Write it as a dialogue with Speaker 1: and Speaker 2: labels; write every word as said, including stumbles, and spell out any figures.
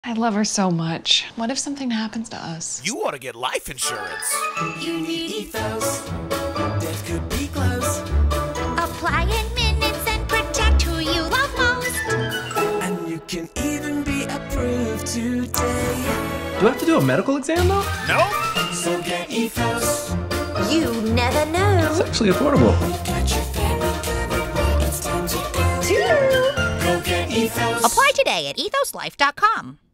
Speaker 1: I love her so much. What if something happens to us?
Speaker 2: You ought to get life insurance.
Speaker 3: You need Ethos. Death could be close.
Speaker 4: Apply in minutes and protect who you love most.
Speaker 3: And you can even be approved today.
Speaker 5: Do I have to do a medical exam though?
Speaker 2: No.
Speaker 3: So get Ethos.
Speaker 4: You never know.
Speaker 5: It's actually affordable.
Speaker 3: Got your family covered when it's time to go.
Speaker 4: Two.
Speaker 3: Go get Ethos.
Speaker 4: Apply today at ethos life dot com.